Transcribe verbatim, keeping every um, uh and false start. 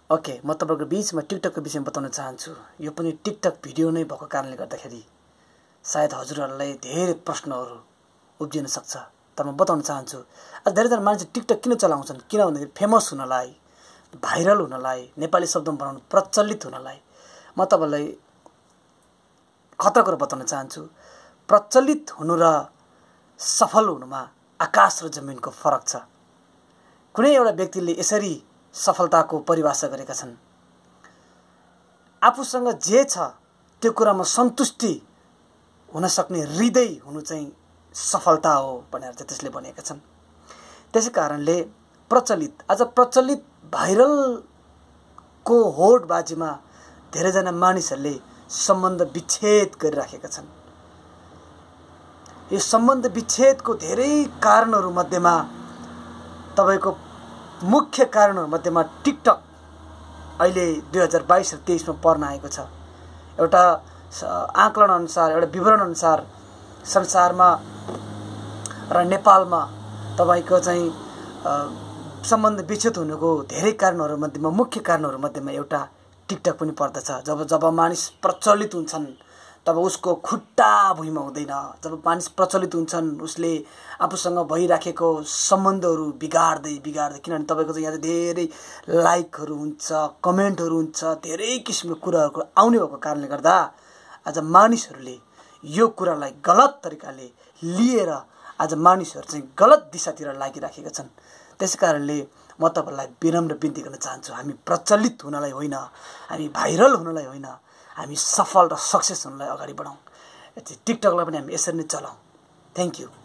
Okay म तपाईहरुको बीचमा टिकटकको विषयमा बताउन चाहन्छु। यो पनि टिकटक भिडियो नै भएको कारणले गर्दाखेरि सायद हजुरहरुलाई धेरै प्रश्नहरु उब्जिन सक्छ, तर म बताउन चाहन्छु। आज धेरैजना मान्छे टिकटक किन चलाउँछन्? किनभने फेमस हुनलाई, भाइरल हुनलाई, नेपाली शब्दमा बनाउन प्रचलित हुनलाई। म तपाईलाई खतरा कुरा बताउन चाहन्छु। प्रचलित हुनु र सफल हुनुमा आकाश र जमिनको फरक छ। कुनै एउटा व्यक्तिले यसरी सफलताको परिभाषा गरेका छन्। आफूसँग जे छ त्यो कुरामा सन्तुष्टि हुन सक्ने हृदय हुनु चाहिँ सफलता हो भनेर चाहिँ त्यसले भनेका छन्। त्यसैकारणले प्रचलित आज प्रचलित भाइरल को होडबाजीमा धेरैजना मानिसहरूले सम्बन्ध विच्छेद गरिराखेका छन्। यो सम्बन्ध विच्छेदको धेरै कारणहरू मध्येमा तपाईको मुख्य कारणहरू मध्येमा टिकटक अहिले दुई हजार बाइस र तेइस मा पर्न आएको छ। एउटा आंकलन अनुसार, एउटा विवरण अनुसार संसारमा र नेपालमा तपाईको चाहिँ सम्बन्ध विच्छेद हुनुको धेरै कारणहरू मध्येमा मुख्य कारणहरू मध्येमा एउटा टिकटक पनि पर्दछ। जब जब मानिस प्रचलित हुन्छन् तब उसको खुट्टा भुइँमा हुँदैन। जब मानिस प्रचलित हुन्छन् उसले आफूसँग भइराखेको सम्बन्धहरू बिगार्दै बिगार्दै, किनभने तपाईको चाहिँ यहाँ धेरै लाइकहरू हुन्छ, कमेन्टहरू हुन्छ, धेरै किसिमको कुराहरू आउने भएको कारणले गर्दा आज मानिसहरूले यो कुरालाई गलत तरिकाले लिएर आज मानिसहरू चाहिँ गलत दिशातिर लागिराखेका छन्। त्यसैकारणले म तपाईलाई विनम्र बिन्ती गर्न चाहन्छु, हामी प्रचलित हुनलाई होइन, हामी भाइरल हुनलाई होइन, हामी सफल र सक्सेस हुनलाई अगाडि बढाउँ। टिकटकलाई पनि हामी यसरी नै चलाउँ। Thank you.